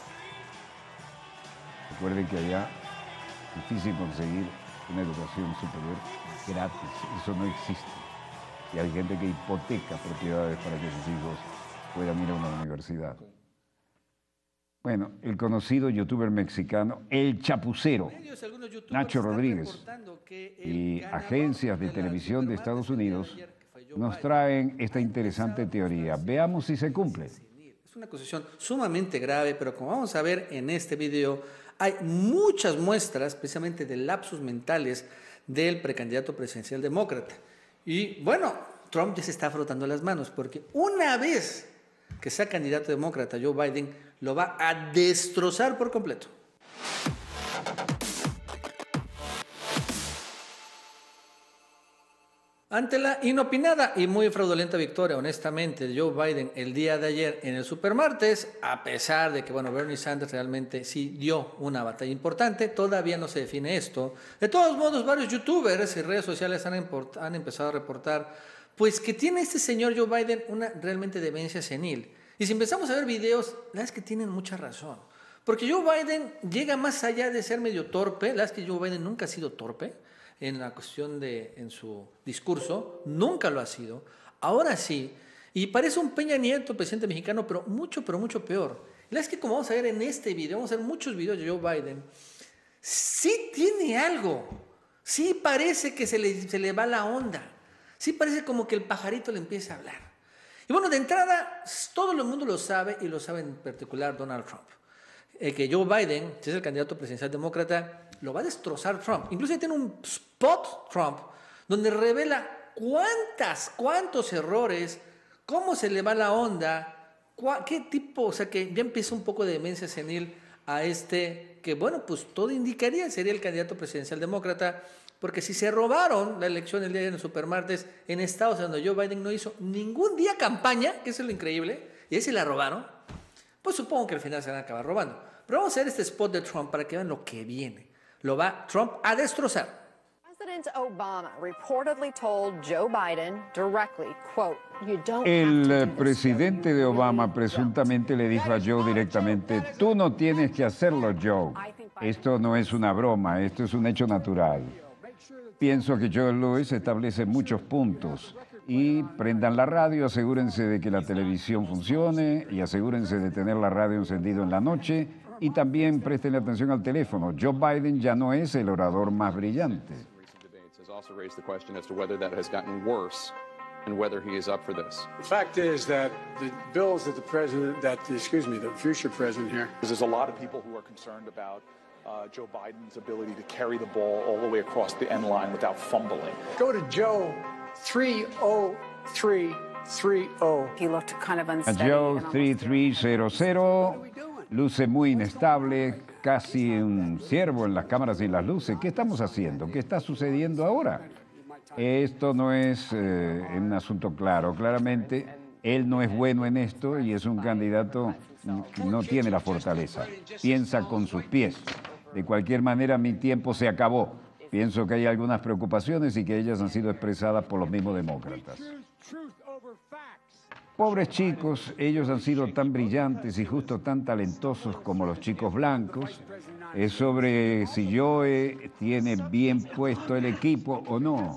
S1: Recuerden que allá es difícil conseguir una educación superior gratis, eso no existe. Y hay gente que hipoteca propiedades para que sus hijos puedan ir a una universidad. Bueno, el conocido youtuber mexicano, El Chapucero, Nacho Rodríguez, y agencias de televisión de Estados Unidos nos traen esta interesante teoría. Veamos si se cumple.
S16: Es una acusación sumamente grave, pero como vamos a ver en este video, hay muchas muestras precisamente de lapsus mentales del precandidato presidencial demócrata. Y bueno, Trump ya se está frotando las manos, porque una vez que sea candidato demócrata, Joe Biden lo va a destrozar por completo. Ante la inopinada y muy fraudulenta victoria, honestamente, de Joe Biden el día de ayer en el supermartes, a pesar de que, bueno, Bernie Sanders realmente sí dio una batalla importante, todavía no se define esto. De todos modos, varios youtubers y redes sociales han, han empezado a reportar, pues, que tiene este señor Joe Biden una realmente demencia senil. Y si empezamos a ver videos, la verdad es que tienen mucha razón. Porque Joe Biden llega más allá de ser medio torpe. La verdad es que Joe Biden nunca ha sido torpe en la cuestión de, en su discurso. Nunca lo ha sido. Ahora sí. Y parece un Peña Nieto, presidente mexicano, pero mucho, pero mucho peor. es que como vamos a ver en este video, vamos a ver muchos videos de Joe Biden, sí tiene algo, sí parece que se le, se le va la onda, sí parece como que el pajarito le empieza a hablar. Y bueno, de entrada, todo el mundo lo sabe, y lo sabe en particular Donald Trump, eh, que Joe Biden, si es el candidato presidencial demócrata, lo va a destrozar Trump. Incluso tiene un spot Trump, donde revela cuántas, cuántos errores, cómo se le va la onda, qué tipo, o sea que ya empieza un poco de demencia senil a este, que bueno, pues todo indicaría sería el candidato presidencial demócrata, porque si se robaron la elección el día de ayer en el Supermartes en estados donde Joe Biden no hizo ningún día campaña, que eso es lo increíble, y ahí se la robaron, pues supongo que al final se van a acabar robando. Pero vamos a ver este spot de Trump para que vean lo que viene. Lo va Trump a destrozar.
S17: President Obama reportedly told Joe Biden directly, quote, you don't
S1: El eh, presidente de Obama presuntamente le dijo a Joe directamente, tú no tienes que hacerlo, Joe. Esto no es una broma, esto es un hecho natural. Pienso que Joe Lewis establece muchos puntos. Y prendan la radio, asegúrense de que la televisión funcione y asegúrense de tener la radio encendida en la noche y también presten atención al teléfono. Joe Biden ya no es el orador más brillante.
S18: Also raised the question as to whether that has gotten worse and whether he is up for this.
S19: The fact is that the bills that the president, that the, excuse me, the future president here.
S20: There's a lot of people who are concerned about uh, Joe Biden's ability to carry the ball all the way across the end line without fumbling.
S19: Go to Joe three oh three three oh.
S17: He looked kind of
S1: A
S17: unsteady.
S1: Joe tres tres cero cero luce muy inestable, casi un ciervo en las cámaras y las luces. ¿Qué estamos haciendo? ¿Qué está sucediendo ahora? Esto no es eh, un asunto claro. Claramente, él no es bueno en esto y es un candidato que no tiene la fortaleza. Piensa con sus pies. De cualquier manera, mi tiempo se acabó. Pienso que hay algunas preocupaciones y que ellas han sido expresadas por los mismos demócratas. Pobres chicos, ellos han sido tan brillantes y justo tan talentosos como los chicos blancos. Es sobre si Joe tiene bien puesto el equipo o no.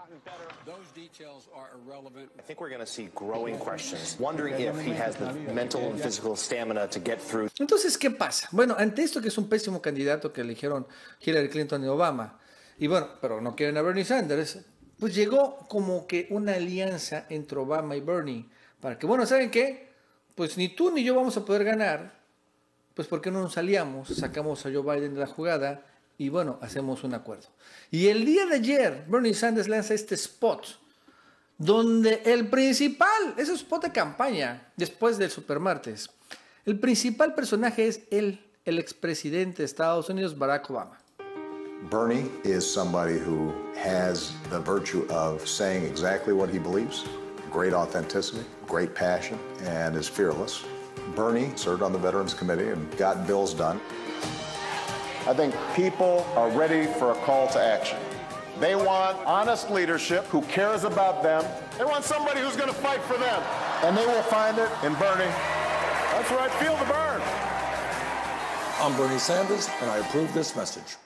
S21: I think we're going to see growing questions, wondering if he has the mental and physical stamina to get through.
S16: Entonces, ¿qué pasa? Bueno, ante esto que es un pésimo candidato que eligieron Hillary Clinton y Obama, y bueno, pero no quieren a Bernie Sanders, pues llegó como que una alianza entre Obama y Bernie, para que, bueno, ¿saben qué? Pues ni tú ni yo vamos a poder ganar, pues ¿por qué no nos aliamos? Sacamos a Joe Biden de la jugada y, bueno, hacemos un acuerdo. Y el día de ayer, Bernie Sanders lanza este spot, donde el principal, ese spot de campaña, después del Supermartes, el principal personaje es él, el expresidente de Estados Unidos, Barack Obama.
S22: Bernie is somebody who has the virtue of saying exactly what he believes. Great authenticity, great passion, and is fearless. Bernie served on the Veterans Committee and got bills done.
S23: I think people are ready for a call to action. They want honest leadership who cares about them. They want somebody who's going to fight for them. And they will find it in Bernie. That's right, feel the burn.
S13: I'm Bernie Sanders, and I approve this message.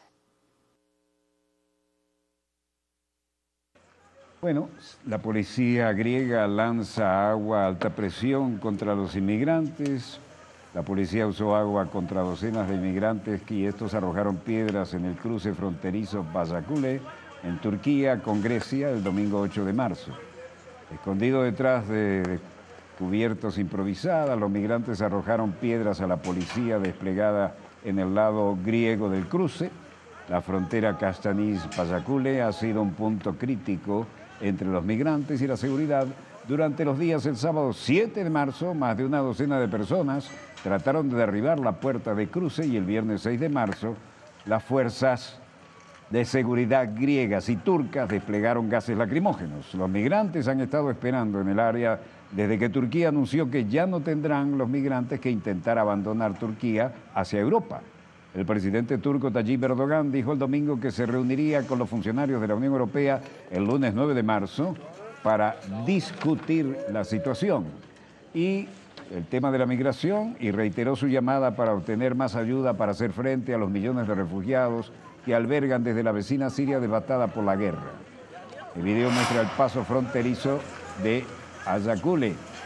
S1: Bueno, la policía griega lanza agua a alta presión contra los inmigrantes. La policía usó agua contra docenas de inmigrantes y estos arrojaron piedras en el cruce fronterizo Paşakule, en Turquía, con Grecia, el domingo ocho de marzo. Escondido detrás de cubiertos improvisadas, los migrantes arrojaron piedras a la policía desplegada en el lado griego del cruce. La frontera Kastanis-Paşakule ha sido un punto crítico entre los migrantes y la seguridad. Durante los días del sábado siete de marzo, más de una docena de personas trataron de derribar la puerta de cruce y el viernes seis de marzo, las fuerzas de seguridad griegas y turcas desplegaron gases lacrimógenos. Los migrantes han estado esperando en el área desde que Turquía anunció que ya no tendrán los migrantes que intentar abandonar Turquía hacia Europa. El presidente turco Tayyip Erdogan dijo el domingo que se reuniría con los funcionarios de la Unión Europea el lunes nueve de marzo para discutir la situación y el tema de la migración, y reiteró su llamada para obtener más ayuda para hacer frente a los millones de refugiados que albergan desde la vecina Siria devastada por la guerra. El video muestra el paso fronterizo de Paşakule.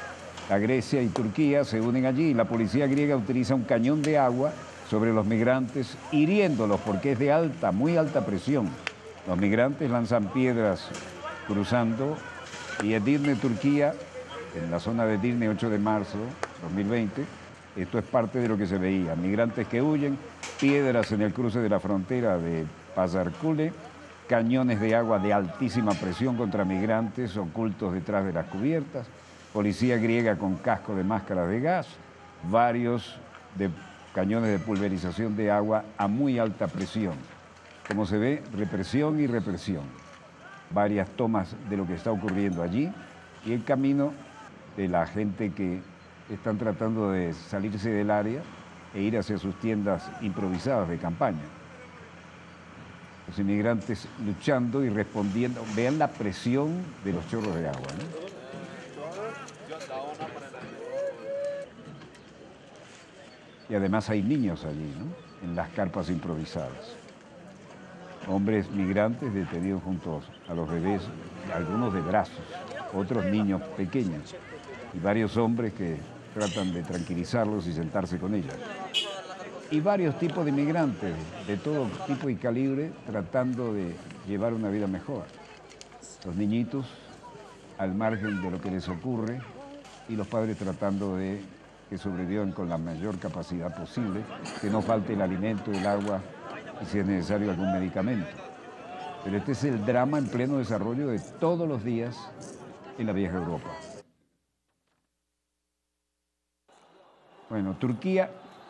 S1: La Grecia y Turquía se unen allí y la policía griega utiliza un cañón de agua sobre los migrantes, hiriéndolos porque es de alta, muy alta presión. Los migrantes lanzan piedras cruzando y Edirne, Turquía, en la zona de Edirne, ocho de marzo de dos mil veinte, esto es parte de lo que se veía. Migrantes que huyen, piedras en el cruce de la frontera de Pazarkule, cañones de agua de altísima presión contra migrantes ocultos detrás de las cubiertas, policía griega con casco de máscara de gas, varios de cañones de pulverización de agua a muy alta presión. Como se ve, represión y represión. Varias tomas de lo que está ocurriendo allí y el camino de la gente que están tratando de salirse del área e ir hacia sus tiendas improvisadas de campaña. Los inmigrantes luchando y respondiendo. Vean la presión de los chorros de agua, ¿no? Y además hay niños allí, ¿no? En las carpas improvisadas. Hombres migrantes detenidos junto a los bebés, algunos de brazos, otros niños pequeños, y varios hombres que tratan de tranquilizarlos y sentarse con ellos. Y varios tipos de inmigrantes de todo tipo y calibre tratando de llevar una vida mejor. Los niñitos al margen de lo que les ocurre y los padres tratando de que sobrevivan con la mayor capacidad posible, que no falte el alimento, el agua y si es necesario algún medicamento. Pero este es el drama en pleno desarrollo de todos los días en la vieja Europa. Bueno, Turquía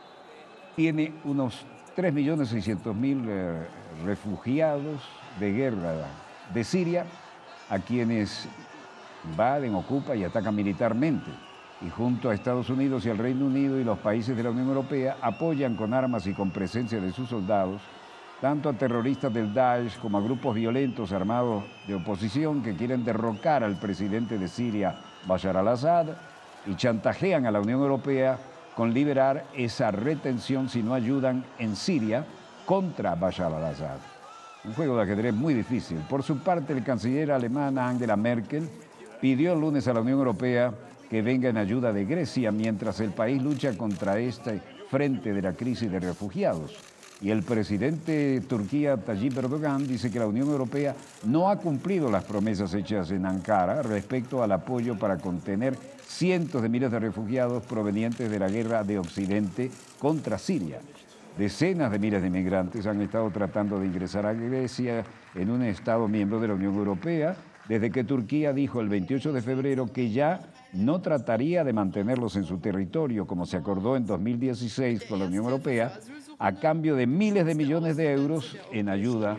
S1: tiene unos tres millones seiscientos mil eh, refugiados de guerra de Siria, a quienes invaden, ocupan y atacan militarmente. Y junto a Estados Unidos y al Reino Unido y los países de la Unión Europea apoyan con armas y con presencia de sus soldados tanto a terroristas del Daesh como a grupos violentos armados de oposición que quieren derrocar al presidente de Siria, Bashar al-Assad, y chantajean a la Unión Europea con liberar esa retención si no ayudan en Siria contra Bashar al-Assad. Un juego de ajedrez muy difícil. Por su parte, el canciller alemán Angela Merkel pidió el lunes a la Unión Europea que venga en ayuda de Grecia mientras el país lucha contra este frente de la crisis de refugiados. Y el presidente de Turquía, Tayyip Erdogan, dice que la Unión Europea no ha cumplido las promesas hechas en Ankara respecto al apoyo para contener cientos de miles de refugiados provenientes de la guerra de Occidente contra Siria. Decenas de miles de inmigrantes han estado tratando de ingresar a Grecia en un Estado miembro de la Unión Europea desde que Turquía dijo el veintiocho de febrero que ya no trataría de mantenerlos en su territorio, como se acordó en dos mil dieciséis con la Unión Europea, a cambio de miles de millones de euros en ayuda.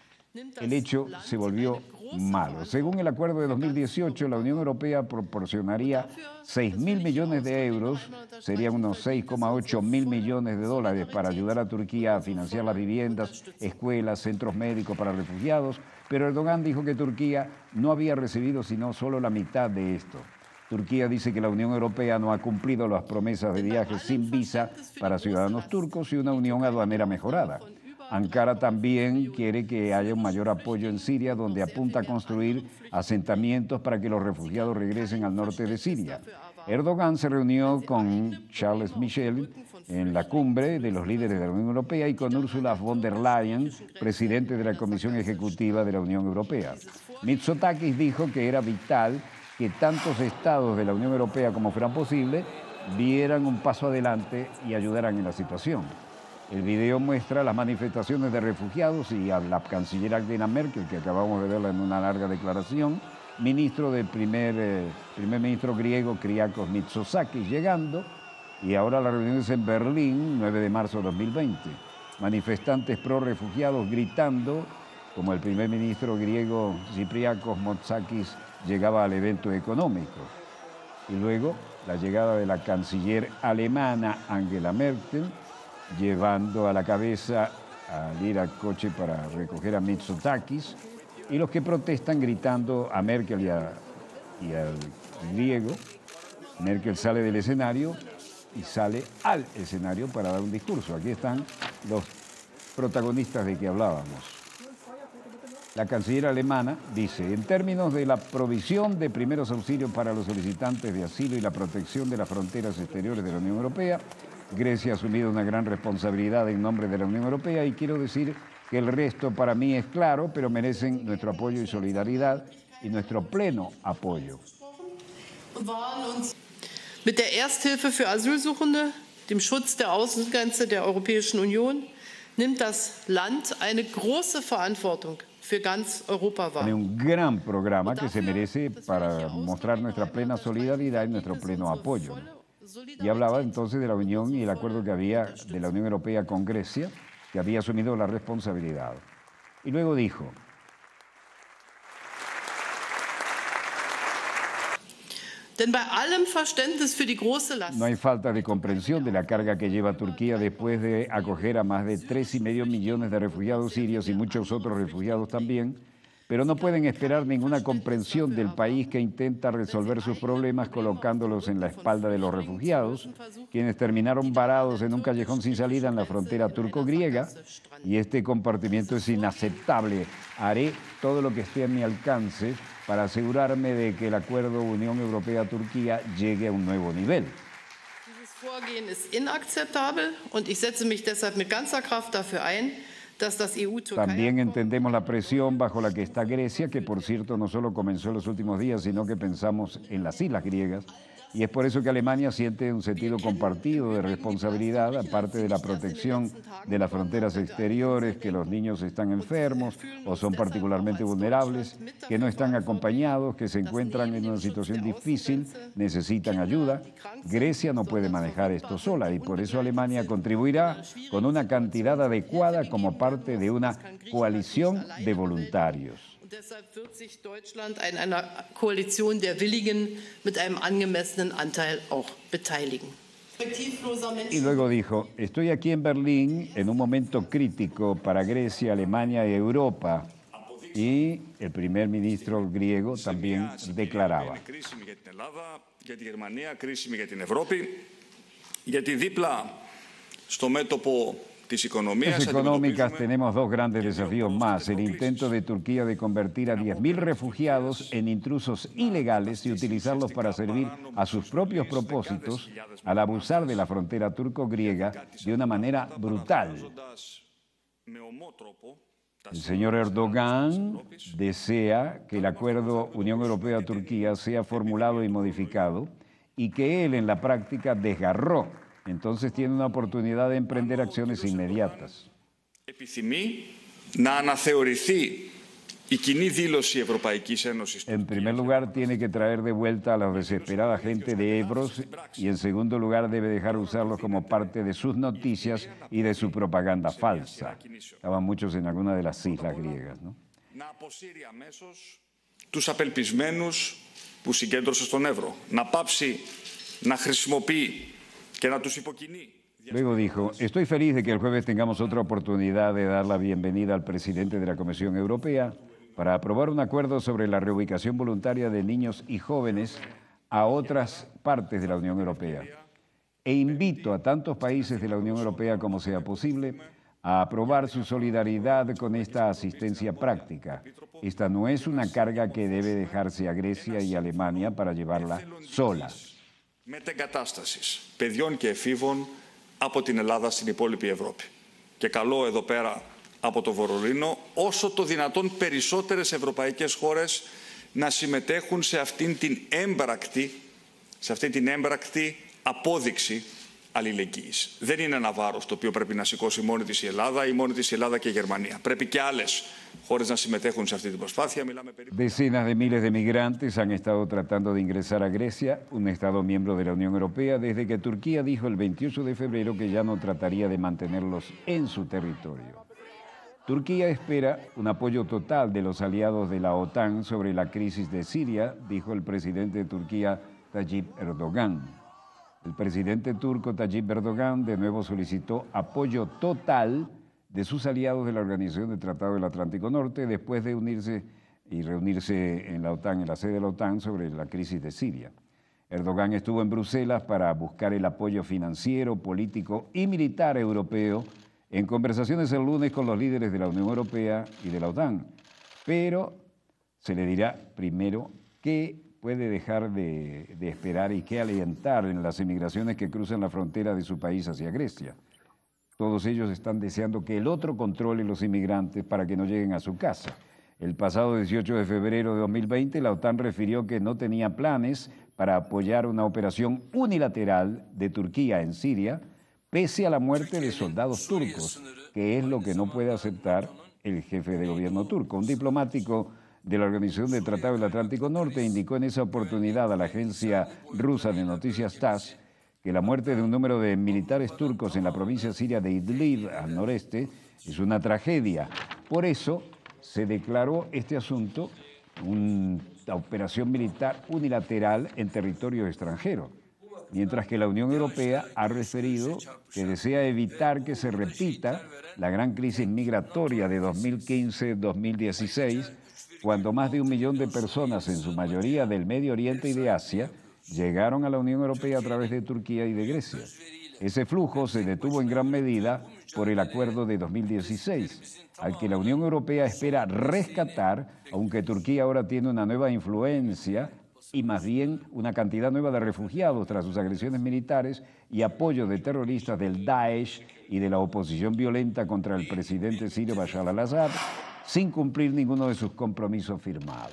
S1: El hecho se volvió malo. Según el acuerdo de dos mil dieciocho, la Unión Europea proporcionaría seis mil millones de euros, serían unos seis coma ocho mil millones de dólares para ayudar a Turquía a financiar las viviendas, escuelas, centros médicos para refugiados, pero Erdogan dijo que Turquía no había recibido sino solo la mitad de esto. Turquía dice que la Unión Europea no ha cumplido las promesas de viajes sin visa para ciudadanos turcos y una unión aduanera mejorada. Ankara también quiere que haya un mayor apoyo en Siria, donde apunta a construir asentamientos para que los refugiados regresen al norte de Siria. Erdogan se reunió con Charles Michel en la cumbre de los líderes de la Unión Europea y con Ursula von der Leyen, presidente de la Comisión Ejecutiva de la Unión Europea. Mitsotakis dijo que era vital que tantos estados de la Unión Europea como fueran posible dieran un paso adelante y ayudaran en la situación. El video muestra las manifestaciones de refugiados y a la canciller Angela Merkel, que acabamos de verla en una larga declaración, ministro del primer, eh, primer ministro griego Kyriakos Mitsotakis llegando, y ahora la reunión es en Berlín, nueve de marzo de dos mil veinte. Manifestantes pro-refugiados gritando, como el primer ministro griego Kyriakos Mitsotakis llegaba al evento económico. Y luego la llegada de la canciller alemana Angela Merkel, llevando a la cabeza al ir al coche para recoger a Mitsotakis, y los que protestan gritando a Merkel y, a, y al griego. Merkel sale del escenario y sale al escenario para dar un discurso. Aquí están los protagonistas de que hablábamos. La canciller alemana dice, en términos de la provisión de primeros auxilios para los solicitantes de asilo y la protección de las fronteras exteriores de la Unión Europea, Grecia ha asumido una gran responsabilidad en nombre de la Unión Europea y quiero decir que el resto para mí es claro, pero merecen nuestro apoyo y solidaridad y nuestro pleno apoyo.
S3: Mit der Ersthilfe für Asylsuchende, dem Schutz der Außengrenze der Europäischen Union, nimmt das Land eine große Verantwortung für ganz Europa wahr.
S1: Tiene un gran programa que se merece para mostrar nuestra plena solidaridad y nuestro pleno apoyo. Y hablaba entonces de la unión y el acuerdo que había de la Unión Europea con Grecia, que había asumido la responsabilidad. Y luego dijo,
S3: Denn bei allem Verständnis für die große Last.
S1: No hay falta de comprensión de la carga que lleva Turquía después de acoger a más de tres y medio millones de refugiados sirios y muchos otros refugiados también, pero no pueden esperar ninguna comprensión del país que intenta resolver sus problemas colocándolos en la espalda de los refugiados, quienes terminaron varados en un callejón sin salida en la frontera turco-griega, y este comportamiento es inaceptable. Haré todo lo que esté a mi alcance para asegurarme de que el acuerdo Unión Europea-Turquía llegue a un nuevo nivel.
S3: Dieses Vorgehen ist inakzeptabel und ich setze mich deshalb mit ganzer Kraft dafür ein, dass das E U-Türkei.
S1: También entendemos la presión bajo la que está Grecia, que por cierto no solo comenzó en los últimos días, sino que pensamos en las islas griegas. Y es por eso que Alemania siente un sentido compartido de responsabilidad, aparte de la protección de las fronteras exteriores, que los niños están enfermos o son particularmente vulnerables, que no están acompañados, que se encuentran en una situación difícil, necesitan ayuda. Grecia no puede manejar esto sola y por eso Alemania contribuirá con una cantidad adecuada como parte de una coalición de voluntarios.
S3: Deshalb wird sich Deutschland an einer Koalition der Willigen mit einem angemessenen Anteil auch beteiligen.
S1: Y luego dijo, estoy aquí en Berlín en un momento crítico para Grecia, Alemania y Europa. Y el primer ministro griego también declaraba. Las económicas tenemos dos grandes desafíos más. El intento de Turquía de convertir a diez mil refugiados en intrusos ilegales y utilizarlos para servir a sus propios propósitos al abusar de la frontera turco-griega de una manera brutal. El señor Erdogan desea que el acuerdo Unión Europea-Turquía sea formulado y modificado y que él en la práctica desgarró. Entonces tiene una oportunidad de emprender acciones inmediatas. En primer lugar, tiene que traer de vuelta a la desesperada gente de Evros y en segundo lugar debe dejar usarlos como parte de sus noticias y de su propaganda falsa. Estaban muchos en alguna de las islas griegas, ¿no?
S4: Τους απελπισμένους που συγκέντρωσε στον Εύρο. Να πάψει να χρησιμοποιεί.
S1: Luego dijo, estoy feliz de que el jueves tengamos otra oportunidad de dar la bienvenida al presidente de la Comisión Europea para aprobar un acuerdo sobre la reubicación voluntaria de niños y jóvenes a otras partes de la Unión Europea. E invito a tantos países de la Unión Europea como sea posible a aprobar su solidaridad con esta asistencia práctica. Esta no es una carga que debe dejarse a Grecia y Alemania para llevarla solas.
S4: Μετεγκατάστασης παιδιών και εφήβων από την Ελλάδα στην υπόλοιπη Ευρώπη. Και καλώ εδώ πέρα από το Βερολίνο όσο το δυνατόν περισσότερες ευρωπαϊκές χώρες να συμμετέχουν σε αυτήν την έμπρακτη, σε αυτήν την έμπρακτη απόδειξη αλληλεγγύης. Δεν είναι ένα βάρος το οποίο πρέπει να σηκώσει μόνη της η Ελλάδα ή μόνη της η Ελλάδα και η Γερμανία. Πρέπει και άλλες χώρες να συμμετέχουν σε αυτή την προσπάθεια. Μιλάμε περίπου...
S1: Decenas de miles de migrantes han estado tratando de ingresar a Grecia, un Estado miembro de la Unión Europea, desde que Turquía dijo el veintiocho de febrero que ya no trataría de mantenerlos en su territorio. Turquía espera un apoyo total de los aliados de la OTAN sobre la crisis de Siria, dijo el presidente de Turquía, Tayyip Erdogan. El presidente turco Tayyip Erdogan de nuevo solicitó apoyo total de sus aliados de la Organización del Tratado del Atlántico Norte después de unirse y reunirse en la OTAN, en la sede de la OTAN, sobre la crisis de Siria. Erdogan estuvo en Bruselas para buscar el apoyo financiero, político y militar europeo en conversaciones el lunes con los líderes de la Unión Europea y de la OTAN. pero se le dirá primero qué puede dejar de, de esperar y qué alentar en las emigraciones que cruzan la frontera de su país hacia Grecia. Todos ellos están deseando que el otro controle los inmigrantes para que no lleguen a su casa. El pasado dieciocho de febrero de dos mil veinte, la OTAN refirió que no tenía planes para apoyar una operación unilateral de Turquía en Siria, pese a la muerte de soldados turcos, que es lo que no puede aceptar el jefe de gobierno turco. Un diplomático de la Organización del Tratado del Atlántico Norte indicó en esa oportunidad a la agencia rusa de noticias TASS que la muerte de un número de militares turcos en la provincia siria de Idlib, al noreste, es una tragedia. Por eso se declaró este asunto una operación militar unilateral en territorio extranjero, mientras que la Unión Europea ha referido que desea evitar que se repita la gran crisis migratoria de dos mil quince a dos mil dieciséis, cuando más de un millón de personas, en su mayoría del Medio Oriente y de Asia, llegaron a la Unión Europea a través de Turquía y de Grecia. Ese flujo se detuvo en gran medida por el acuerdo de dos mil dieciséis, al que la Unión Europea espera rescatar, aunque Turquía ahora tiene una nueva influencia y más bien una cantidad nueva de refugiados tras sus agresiones militares y apoyo de terroristas del Daesh y de la oposición violenta contra el presidente sirio Bashar al-Assad, sin cumplir ninguno de sus compromisos firmados.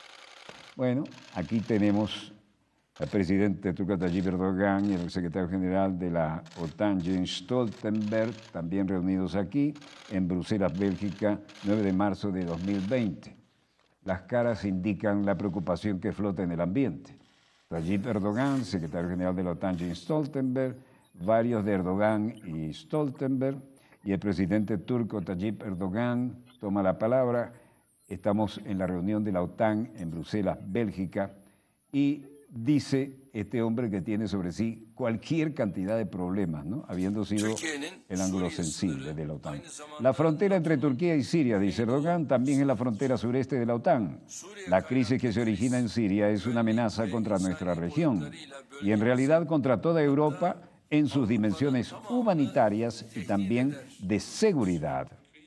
S1: Bueno, aquí tenemos al presidente turco Tayyip Erdogan y el secretario general de la OTAN, Jens Stoltenberg, también reunidos aquí en Bruselas, Bélgica, nueve de marzo de dos mil veinte. Las caras indican la preocupación que flota en el ambiente. Tayyip Erdogan, secretario general de la OTAN, Jens Stoltenberg, varios de Erdogan y Stoltenberg, y el presidente turco Tayyip Erdogan toma la palabra. Estamos en la reunión de la OTAN en Bruselas, Bélgica, y dice este hombre que tiene sobre sí cualquier cantidad de problemas, ¿no? Habiendo sido el ángulo sensible de la OTAN. La frontera entre Turquía y Siria, dice Erdogan, también es la frontera sureste de la OTAN. La crisis que se origina en Siria es una amenaza contra nuestra región y en realidad contra toda Europa en sus dimensiones humanitarias y también de seguridad.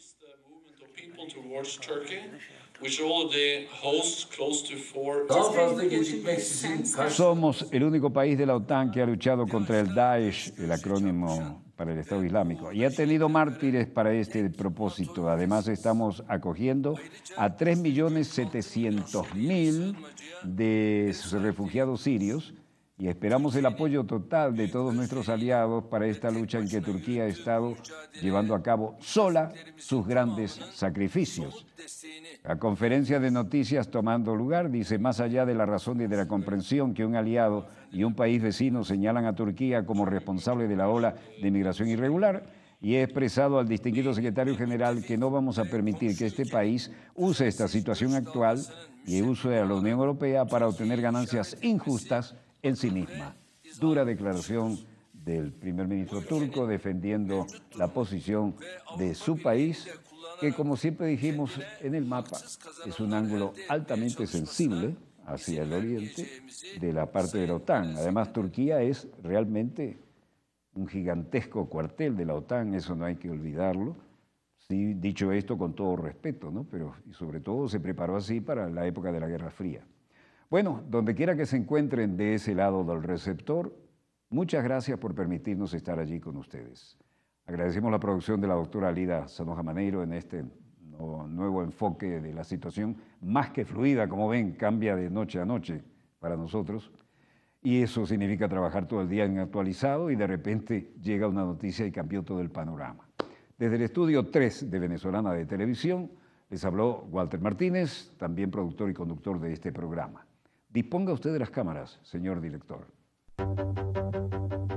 S1: Somos el único país de la OTAN que ha luchado contra el Daesh, el acrónimo para el Estado Islámico, y ha tenido mártires para este propósito. Además, estamos acogiendo a tres millones setecientos mil de refugiados sirios y esperamos el apoyo total de todos nuestros aliados para esta lucha en que Turquía ha estado llevando a cabo sola sus grandes sacrificios. La conferencia de noticias tomando lugar dice, más allá de la razón y de la comprensión que un aliado y un país vecino señalan a Turquía como responsable de la ola de migración irregular, y he expresado al distinguido secretario general que no vamos a permitir que este país use esta situación actual y use a la Unión Europea para obtener ganancias injustas en sí misma. Dura declaración del primer ministro turco defendiendo la posición de su país, que como siempre dijimos en el mapa, es un ángulo altamente sensible hacia el oriente de la parte de la OTAN. Además, Turquía es realmente un gigantesco cuartel de la OTAN, eso no hay que olvidarlo. Sí, dicho esto con todo respeto, ¿no? Pero y sobre todo se preparó así para la época de la Guerra Fría. Bueno, donde quiera que se encuentren de ese lado del receptor, muchas gracias por permitirnos estar allí con ustedes. Agradecemos la producción de la doctora Alida Sanoja Maneiro en este nuevo enfoque de la situación, más que fluida, como ven, cambia de noche a noche para nosotros, y eso significa trabajar todo el día en actualizado y de repente llega una noticia y cambió todo el panorama. Desde el estudio tres de Venezolana de Televisión, les habló Walter Martínez, también productor y conductor de este programa. Disponga usted de las cámaras, señor director.